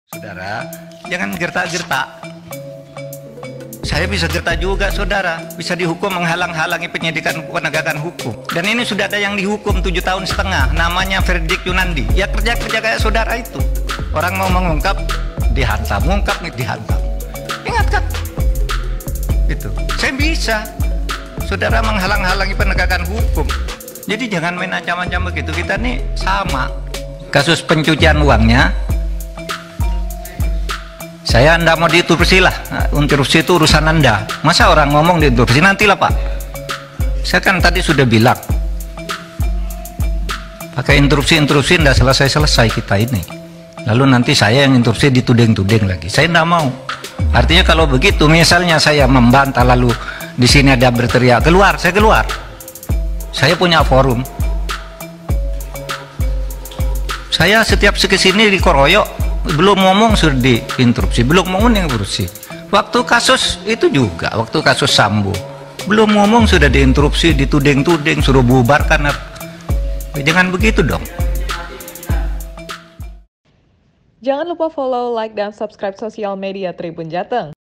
Saudara, jangan gertak-gertak. Saya bisa gertak juga, saudara. Bisa dihukum menghalang-halangi penyidikan penegakan hukum. Dan ini sudah ada yang dihukum 7,5 tahun, namanya Verdik Yunandi. Ya kerja-kerja kayak saudara itu. Orang mau mengungkap, dihantam. Mengungkap, dihantam. Ingat kan? Itu. Saya bisa. Saudara menghalang-halangi penegakan hukum. Jadi jangan main ancam-ancam begitu. Kita nih sama. Kasus pencucian uangnya, saya Anda mau diinterupsi lah. Interupsi itu urusan Anda. Masa orang ngomong diinterupsi? Nantilah Pak. Saya kan tadi sudah bilang, pakai interupsi tidak selesai-selesai kita ini. Lalu nanti saya yang interupsi dituding-tuding lagi. Saya tidak mau. Artinya kalau begitu, misalnya saya membantah lalu di sini ada berteriak keluar, saya keluar. Saya punya forum. Saya setiap kesini dikoroyok, belum ngomong sudah diinterupsi, belum ngomong yang berusi. Waktu kasus itu juga, waktu kasus Sambo, belum ngomong sudah diinterupsi, dituding-tuding, suruh bubarkan. Jangan begitu dong. Jangan lupa follow, like, dan subscribe sosial media Tribun Jateng.